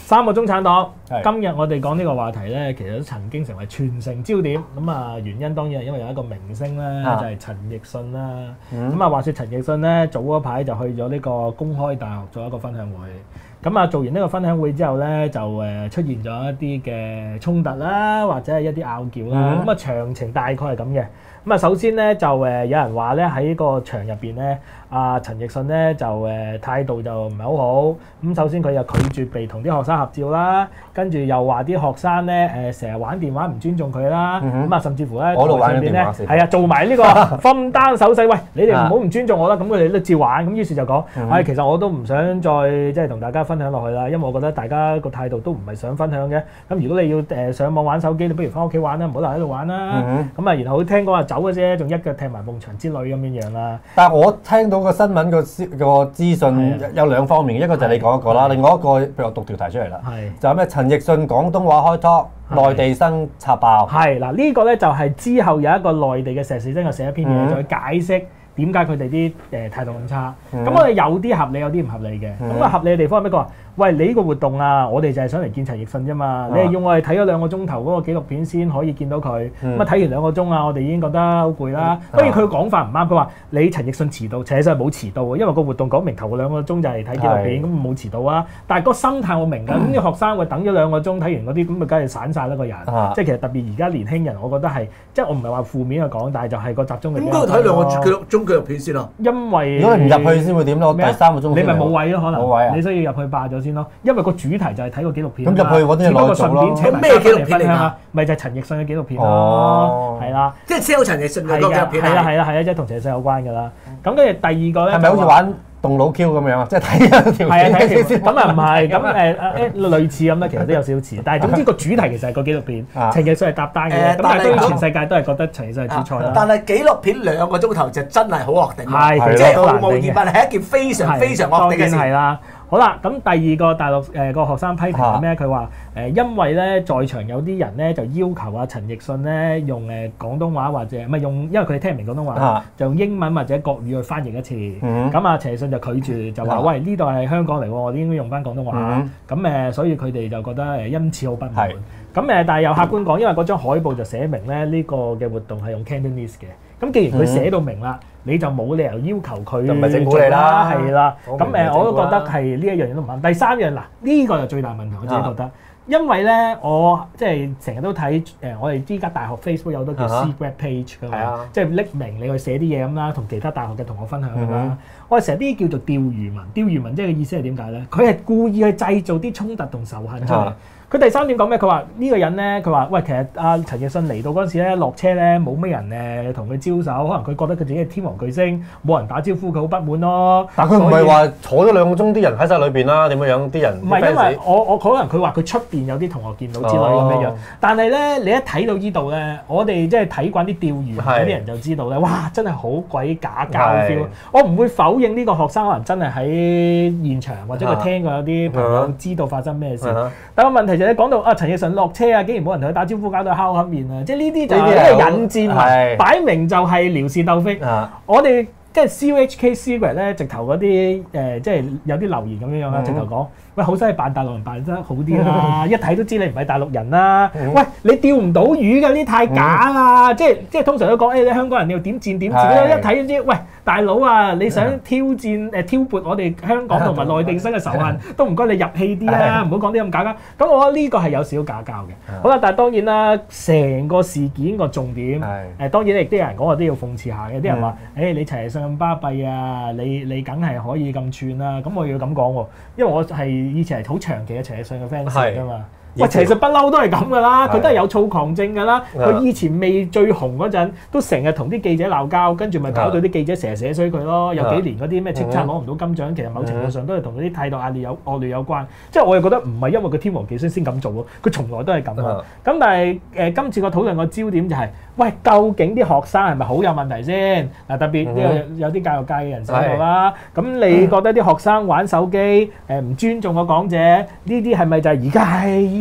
三個中產黨，今日我哋講呢個話題咧，其實都曾經成為全城焦點。咁啊，原因當然係因為有一個明星咧，就係陳奕迅啦。咁啊，話說陳奕迅咧，早嗰排就去咗呢個公開大學做一個分享會。咁啊，做完呢個分享會之後咧，就出現咗一啲嘅衝突啦，或者係一啲拗撬啦。咁啊，詳情大概係咁嘅。咁啊，首先咧就有人話咧喺個場入邊咧，陳奕迅咧就態度就唔係好好。咁首先佢又拒絕被同啲學生合照啦，跟住又話啲學生咧成日玩電話唔尊重佢啦。咁啊，甚至乎咧台上邊咧係啊做埋呢個分單手勢，喂你哋唔好唔尊重我啦。咁佢哋都照玩。咁於是就講，其實我都唔想再即係同大家分享落去啦，因為我覺得大家個態度都唔係想分享嘅。咁如果你要上網玩手機，你不如翻屋企玩啦，唔好留喺度玩啦。咁啊，然後聽講話走嘅啫，仲一腳踢埋埲牆之類咁樣樣啦。 但係我聽到個新聞個資訊有兩方面，一個就係你講一個啦，另外一個譬如我讀條題出嚟啦，就係咩陳奕迅廣東話開拖，內地生插爆。 係嗱，呢個咧就係之後有一個內地嘅碩士生就寫一篇嘢，就去解釋點解佢哋啲態度咁差。咁我哋有啲合理，有啲唔合理嘅。咁啊合理嘅地方係咩？佢話：喂，你呢個活動啊，我哋就係想嚟見陳奕迅啫嘛。你係要我哋睇咗2個鐘頭嗰個紀錄片先可以見到佢。咁啊睇完2個鐘啊，我哋已經覺得好攰啦。當然佢嘅講法唔啱，佢話你陳奕迅遲到，陳奕迅係冇遲到嘅，因為個活動講明頭2個鐘就係睇紀錄片，咁冇遲到啊。但係個心態我明㗎，咁啲學生會等咗2個鐘睇完嗰啲，咁咪梗係散晒啦個人。即係其實特別而家年輕人，我覺得係即係我唔係話負面去講，但係就係個集中力。 應該睇2個鐘紀錄片先咯。 因為如果你唔入去先會點咯？第3個鐘你咪冇位咯，可能。 冇位啊！ 你需要入去霸咗先咯，因為個主題就係睇個紀錄片。 咁入去嗰啲嘢攞做咯。 咩紀錄片嚟㗎？ 咪就係陳奕迅嘅紀錄片咯，係啦。 即係 sell 陳奕迅嘅紀錄片。 係啦，即係同陳奕迅有關㗎啦。咁跟住第二個咧， 係咪好似玩動腦 Q 咁樣啊？即係睇一條片先。 咁啊唔係，咁類似咁咧，其實都有少少似。但係總之個主題其實係個紀錄片，陳奕迅係搭單嘅。咁但係當然全世界都係覺得陳奕迅係主菜啦。 但係紀錄片2個鐘頭就真係好惡頂。 係， 即係毫無疑問係一件非常非常惡頂嘅事。 係啦。好啦，咁第二個大陸個學生批評係咩？佢話因為咧在場有啲人咧就要求陳奕迅咧用廣東話或者唔係用，因為佢哋聽唔明廣東話，就用英文或者國語去翻譯一次。咁陳奕迅就拒絕，就話喂，呢度係香港嚟喎，我哋應該用翻廣東話。咁所以佢哋就覺得因此好不滿。咁但係又客觀講，因為嗰張海報就寫明咧呢個嘅活動係用 Cantonese 嘅。咁既然佢寫到明啦，你就冇理由要求佢做啦，係啦。咁我都覺得係呢一樣嘢都唔啱。第三樣嗱，呢個就最大問題，我自己覺得，因為咧我即係成日都睇我哋依家大學 Facebook 有好多叫 secret page 㗎嘛，即係匿名你去寫啲嘢咁啦，同其他大學嘅同學分享㗎啦。我哋成日啲叫做釣魚文，釣魚文即係嘅意思係點解咧？佢係故意去製造啲衝突同仇恨出嚟。佢第三點講咩？佢話呢個人咧，佢話喂，其實陳奕迅嚟到嗰陣時咧，落車咧冇咩人同佢招手，可能佢覺得佢自己係天王巨星，冇人打招呼，佢好不滿咯。 但佢唔係話坐咗2個鐘，啲人喺晒裏邊啦，點樣啲人？ 唔係因為我可能佢話佢出邊有啲同學見到之類咁樣，但係咧你一睇到呢度咧，我哋即係睇慣啲釣魚嗰啲人就知道咧，哇！真係好鬼假交 feel。我唔會否認呢個學生可能真係喺現場或者佢聽過有啲朋友知道發生咩事，但個問題就係講到陳奕迅落車啊，竟然冇人同佢打招呼，搞到敲黑面啊！即係呢啲就係一個引戰，擺明就係撩事鬥非。我哋即係 CUHK Secret 咧，直頭嗰啲即係有啲留言咁樣樣啦，直頭講。喂，好犀利扮大陸人扮得好啲啦，一睇都知你唔係大陸人啦。喂，你釣唔到魚㗎，呢太假啦！即係通常都講，你香港人你要點戰點戰，一睇都知。喂，大佬啊，你想挑戰挑撥我哋香港同埋內地生嘅仇恨，都唔該你入戲啲啦，唔好講啲咁假㗎。咁我覺得呢個係有少少假交嘅。好啦，但係當然啦，成個事件個重點當然亦都有人講話都要諷刺下嘅。啲人話你陳奕迅咁巴閉啊，你梗係可以咁串啦。咁我要咁講喎，因為我係以前係好長期嘅陳奕迅嘅 fans 㗎嘛。喂，其實不嬲都係咁噶啦，佢都係有躁狂症噶啦。佢以前未最紅嗰陣，都成日同啲記者鬧交，跟住咪搞到啲記者成日寫衰佢咯。有幾年嗰啲咩叱咤攞唔到金獎，其實某程度上都係同嗰啲態度惡劣有關。即係我又覺得唔係因為佢天王巨星先咁做咯，佢從來都係咁啊。咁但係今次個討論個焦點就係，喂，究竟啲學生係咪好有問題先？嗱，特別有啲教育界嘅人士喺度啦。咁你覺得啲學生玩手機唔尊重個講者，呢啲係咪就係而家係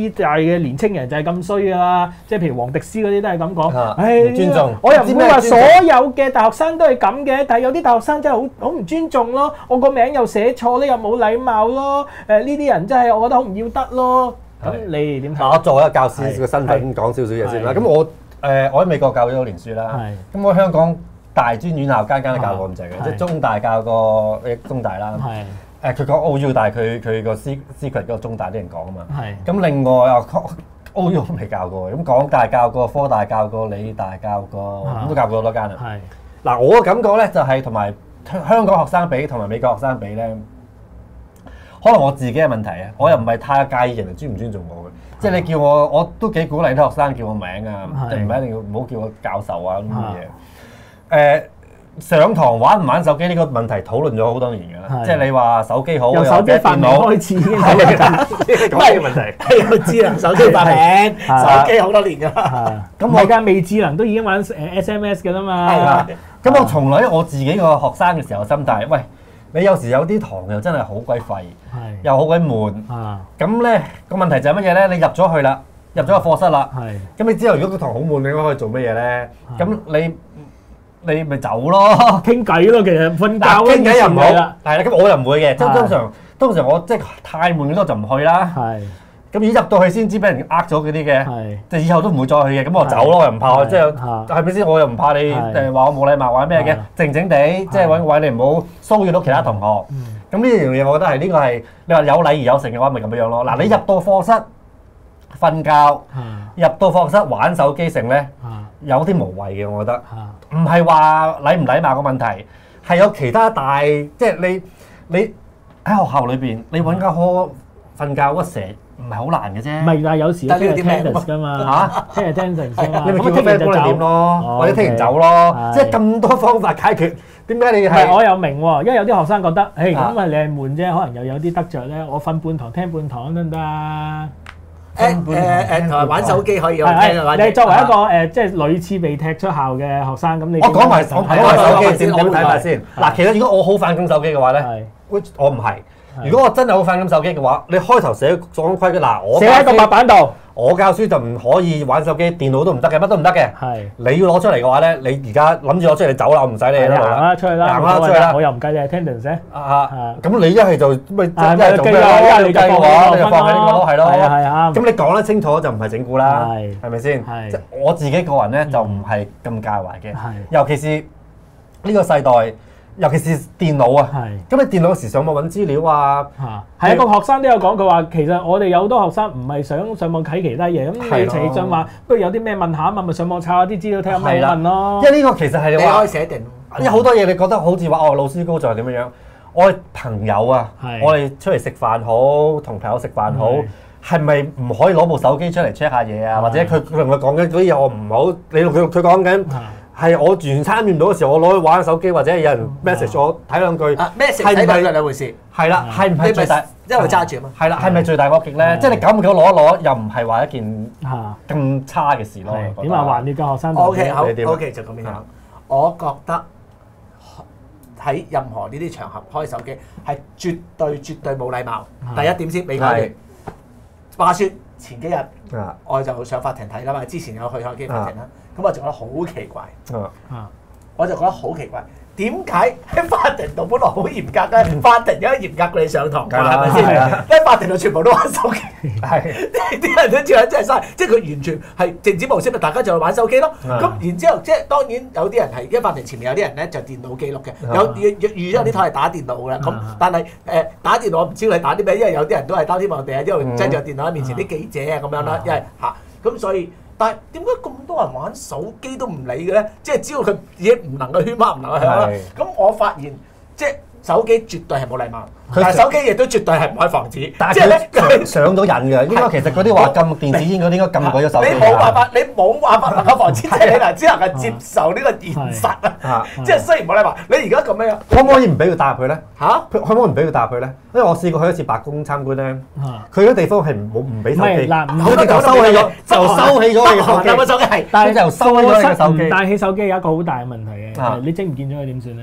呢代嘅年青人就係咁衰㗎啦，即係譬如黃迪斯嗰啲都係咁講。 唔尊重， 我又唔會話所有嘅大學生都係咁嘅，但係有啲大學生真係好唔尊重咯。我個名又寫錯咧，又冇禮貌咯。呢啲人真係我覺得好唔要得咯。咁你點睇？ 我作為一個教師嘅身份講少少嘢先啦。咁我喺美國教咗多年書啦。咁我香港大專院校間間都教過咁滯嘅，即係中大教過中大啦。佢講 OU， 但係佢個 secret 嗰個中大啲人講啊嘛。咁另外啊 OU 未教過，咁港大教過，科大教過，理大教過，咁都教過好多間啦。嗱，我嘅感覺咧就係同埋香港學生比同埋美國學生比咧，可能我自己嘅問題啊，我又唔係太介意人哋尊唔尊重我嘅，即係你叫我都幾鼓勵啲學生叫我名啊，即係唔係一定要唔好叫我教授啊咁嘅嘢。上堂玩唔玩手機呢個問題討論咗好多年㗎啦，即係你話手機好， 由手機發明開始已經係講呢個問題， 係有智能手機發明，手機好多年㗎啦。 咁我而家未智能都已經玩SMS 㗎啦嘛。 咁我從來我自己個學生嘅時候心態，喂，你有時有啲堂又真係好鬼廢，又好鬼悶。咁咧個問題就係乜嘢咧？你入咗去啦，入咗個課室啦，咁你之後如果個堂好悶，你應該可以做乜嘢咧？咁你咪走咯， 傾偈咯，其實瞓覺傾偈又唔好，係啦，咁我又唔會嘅，即係通常我即係太悶嗰度就唔去啦。咁已入到去先知俾人呃咗嗰啲嘅，就以後都唔會再去嘅。咁我走咯，又唔怕，即係係咪先？我又唔怕你話我冇禮貌或者咩嘅，靜靜地即係揾個位你唔好騷擾到其他同學。咁呢樣嘢我覺得係呢個係你話有禮而有誠嘅話，咪咁樣咯。嗱，你入到課室瞓覺，入到課室玩手機成咧。有啲無謂嘅，我覺得唔係話禮唔禮貌個問題，係有其他大，即係你喺學校裏邊，你揾間課瞓覺屈蛇唔係好難嘅啫。 唔係，但係有時聽日 attendance 㗎嘛，聽日 attendance 㗎嘛， 你咪叫 friend 幫你點咯，或者聽完走咯，即係咁多方法解決。點解你係？ 我又明喎，因為有啲學生覺得，咁啊你係悶啫，可能又有啲得着咧，我瞓半堂聽半堂得唔得啊？ 同埋玩手機可以有聽啊！ 你作為一個即係屢次被踢出校嘅學生，咁你我講埋手機先，點睇法先？嗱，其實如果我好反感手機嘅話咧，我唔係。如果我真係好反感手機嘅話，你開頭寫講規矩，嗱，我寫喺個白板度。 我教書就唔可以玩手機，電腦都唔得嘅，乜都唔得嘅。你要攞出嚟嘅話咧，你而家諗住攞出嚟，你走啦，我唔使你啦。 行啦，出去啦， 行啦，出去啦。 我又唔計你 attendance 啫。 咁你一係就咪一係做咩咯？你計嘅話，你就放喺呢個咯，係咯。 係咁你講得清楚就唔係整蠱啦，係咪先？即係我自己個人咧就唔係咁介懷嘅，尤其是呢個世代。尤其是電腦啊，咁你電腦時上網揾資料啊， 係一個學生都有講，佢話其實我哋有好多學生唔係想上網睇其他嘢，咁你陳奕迅話不如有啲咩問下啊嘛，咪上網查下啲資料睇下咩問咯。 因為呢個其實係你可以寫定， 因為好多嘢你覺得好似話老師高就係點樣樣，我哋朋友啊，我哋出嚟食飯好，同朋友食飯好，係咪唔可以攞部手機出嚟 check 下嘢啊？或者佢同佢講緊嗰啲嘢我唔好，你同佢講緊。係我完全參與唔到嘅時候，我攞去玩手機或者有人 message 我睇兩句 ，message 睇兩句兩回事。 係啦，係唔係最大？ 因為揸住啊嘛。 係啦，係咪最大惡極咧？即係你久唔久攞一攞，又唔係話一件咁差嘅事咯。 點話還你個學生 ？OK 好 ，OK 就咁樣。我覺得喺任何呢啲場合開手機係絕對冇禮貌。第一點先，美國嘅話説前幾日我就上法庭睇啦嘛，之前有去開機法庭啦。咁我就覺得好奇怪，我就覺得好奇怪，點解喺法庭度本來好嚴格咧？法庭有嚴格過你上堂㗎，係咪先？喺法庭度全部都玩手機，啲人都照樣真係嘥，即係佢完全係靜止模式，咪大家就去玩手機咯。咁然之後，即係當然有啲人係，因為法庭前面有啲人咧就電腦記錄嘅，預咗啲台係打電腦㗎啦。咁但係打電腦我唔知你打啲咩，因為有啲人都係擔天望地啊，因為擠住電腦喺面前啲記者啊咁樣啦，因為咁所以。但係點解咁多人玩手機都唔理嘅咧？即係只要佢自己唔能夠圈孖唔能夠響啦。咁我發現即係手機絕對係冇禮貌，但係手機亦都絕對係唔可以防止。 但係咧上咗癮嘅，應該其實嗰啲話禁電子煙嗰啲應該禁鬼咗手機。 你冇辦法，你冇辦法能夠防止，即係你嗱只能夠接受呢個現實啊！即係雖然冇禮貌，你而家咁樣， 可唔可以唔俾佢搭入去咧？ 嚇？ 可唔可以唔俾佢搭入去咧？因為我試過去一次白宮參觀咧，佢嗰地方係唔俾手機，佢哋就收起咗，你個手機係， 但係就收起咗你個手機。 帶起手機有一個好大嘅問題嘅，你整唔見咗佢點算咧？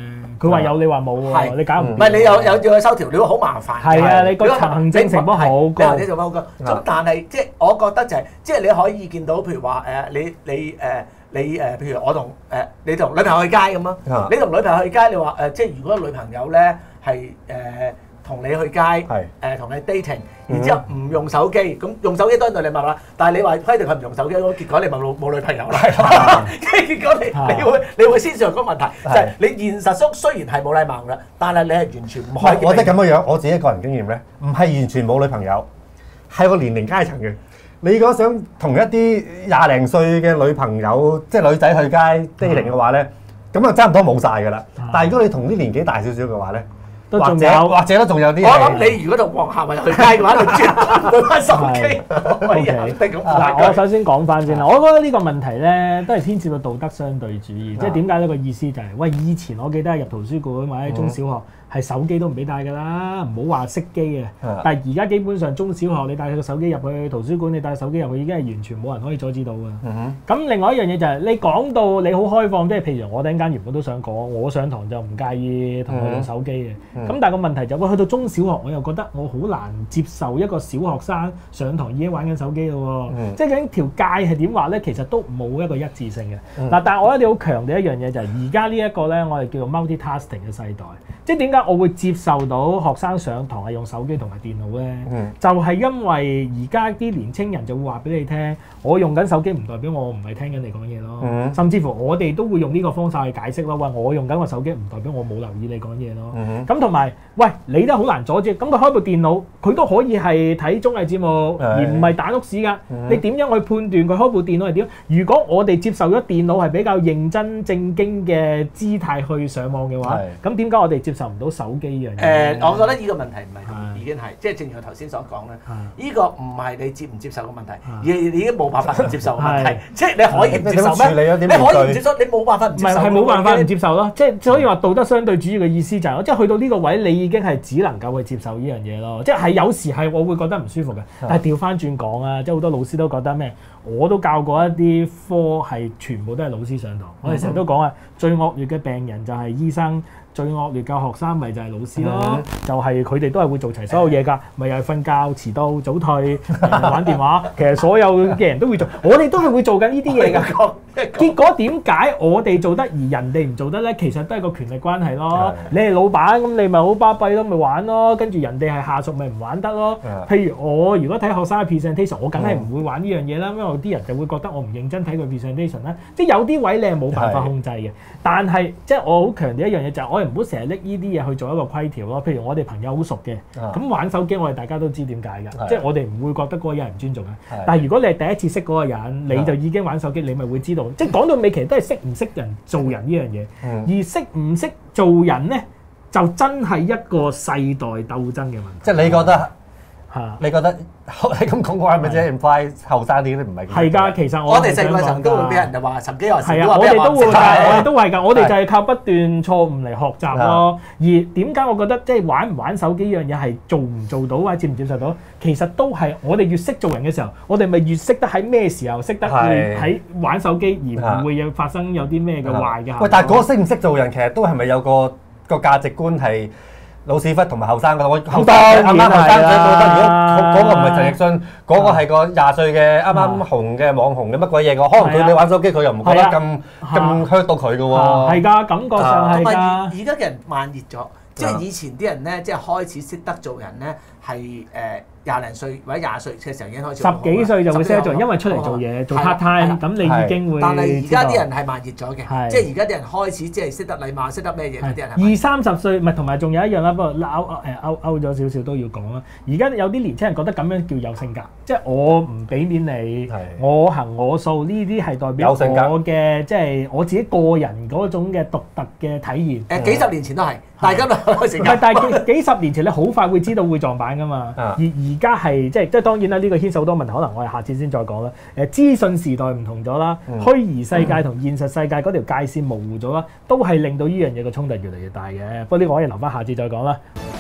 佢話有你話冇喎，你搞唔掂。 唔係你有要去收條料好麻煩。 係啊，你個行政成本好高。 行政成本好高。咁但係即係我覺得就係即係你可以見到，譬如話你譬如我同你同女朋友去街咁咯，你同女朋友去街，你話即係如果女朋友咧係同你去街，同你 dating， 然之後唔用手機，咁用手機當然對你密啦。但係你話規定佢唔用手機，結果你咪冇女朋友啦。結果你會先上個問題，就係你現實中雖然係冇禮貌㗎，但係你係完全唔可以。 我覺得咁樣樣，我自己個人經驗咧，唔係完全冇女朋友，係個年齡階層嘅。你如果想同一啲20零歲嘅女朋友，即係女仔去街 dating 嘅話咧，咁啊差唔多冇晒㗎啦。但係如果你同啲年紀大少少嘅話咧，或者都仲有啲。 我諗你如果同黃夏蕙去街嘅話，你絕對玩手機。 嗱，我首先講翻先啦。我覺得呢個問題咧，都係牽涉到道德相對主義。即係點解呢個意思就係，喂，以前我記得入圖書館或者中小學。係手機都唔俾帶㗎啦，唔好話熄機啊！但係而家基本上中小學你帶個手機入去圖書館，你帶手機入去已經係完全冇人可以阻止到㗎。咁另外一樣嘢就係你講到你好開放，即係譬如我陣間原本都想講，我上堂就唔介意同佢用手機嘅。咁但係個問題就係，去到中小學我又覺得我好難接受一個小學生上堂已經玩緊手機咯喎。即係究竟條界係點畫咧？其實都冇一個一致性嘅。嗱，但係我一定好強調一樣嘢就係，而家呢一個咧，我哋叫做 multi-tasking 嘅世代。即係點解我會接受到學生上堂係用手機同埋電腦咧？就係因為而家啲年青人就會話俾你聽，我用緊手機唔代表我唔係聽緊你講嘢咯。甚至乎我哋都會用呢個方式去解釋咯。喂，我用緊個手機唔代表我冇留意你講嘢咯。咁同埋，喂，你都好難阻止。咁佢開部電腦，佢都可以係睇綜藝節目，而唔係打碌屎㗎。你點樣去判斷佢開部電腦係點？如果我哋接受咗電腦係比較認真正經嘅姿態去上網嘅話，咁點解我哋接受唔到手機呢樣嘢？ 我覺得呢個問題唔係已經係，即係正如我頭先所講咧，呢個唔係你接唔接受嘅問題，而係你已經冇辦法唔接受嘅問題。即係你可以唔接受咩？你可以唔接受，你冇辦法唔接受。 唔係冇辦法唔接受咯。即係所以話道德相對主義嘅意思就係，即係去到呢個位，你已經係只能夠去接受呢樣嘢咯。即係有時係我會覺得唔舒服嘅，但係調翻轉講啊，即係好多老師都覺得咩？我都教過一啲科係全部都係老師上堂。我哋成日都講啊，最惡劣嘅病人就係醫生。最惡劣嘅學生咪就係老師咯，就係佢哋都係會做齊所有嘢㗎，咪又係瞓覺、遲到、早退、玩電話，其實所有嘅人都會做，我哋都係會做緊呢啲嘢㗎。結果點解我哋做得而人哋唔做得咧？其實都係個權力關係咯。你係老闆咁，你咪好巴閉咯，咪玩咯。跟住人哋係下屬，咪唔玩得咯。譬如我如果睇學生嘅 presentation，我梗係唔會玩呢樣嘢啦，因為有啲人就會覺得我唔認真睇佢 presentation 啦。即係有啲位你係冇辦法控制嘅，但係即係我好強調一樣嘢就係我哋唔好成日拎呢啲嘢去做一個規條咯。譬如我哋朋友好熟嘅，咁玩手機我哋大家都知點解㗎，即係我哋唔會覺得嗰個人唔尊重嘅。但係如果你係第一次識嗰個人，你就已經玩手機，你咪會知道。即係講到尾其實都係識唔識人做人呢樣嘢，而識唔識做人咧，就真係一個世代鬥爭嘅問題。 即係你覺得你覺得你咁講嘅話係咪即係 imply 後生啲都唔係？ 係㗎，其實我哋細個時候都會俾人就話曾幾何時係啊，我哋都會㗎，我哋都係㗎，我哋就係靠不斷錯誤嚟學習咯。而點解我覺得即係玩唔玩手機呢樣嘢係做唔做到或者接唔接受到？其實都係我哋越識做人嘅時候，我哋咪越識得喺咩時候識得喺玩手機，而唔會有發生有啲咩嘅壞嘅。 喂，但係嗰個識唔識做人其實都係咪有個價值觀係？老屎忽同埋後生嗰度，後生啱啱後生仔覺得，如果嗰個唔係陳奕迅，嗰個係個20歲嘅啱啱紅嘅網紅嘅乜鬼嘢嘅，可能佢哋玩手機佢又唔覺得咁 hurt 到佢嘅喎。 係㗎，感覺上係㗎。 而家嘅人慢熱咗，即係以前啲人咧，即係開始識得做人咧，係20零歲或者20歲嘅時候已經開始。 10幾歲就會識得做，因為出嚟做嘢做 part time，咁你已經會。 但係而家啲人係慢熱咗嘅，即係而家啲人開始即係識得禮貌，識得咩嘢嗰啲人。20-30歲，唔係同埋仲有一樣啦，不過勾咗少少都要講啦。而家有啲年輕人覺得咁樣叫有性格，即係我唔俾面你，我行我素，呢啲係代表我嘅即係我自己個人嗰種嘅獨特嘅體驗。 幾十年前都係，大家都有性格。 唔係，但係幾十年前你好快會知道會撞板㗎嘛。而家係即係當然啦，呢個牽涉好多問題，可能我哋下次先再講啦。資訊時代唔同咗啦，虛擬世界同現實世界嗰條界線模糊咗啦，都係令到呢樣嘢嘅衝突越嚟越大嘅。不過呢個可以留翻下次再講啦。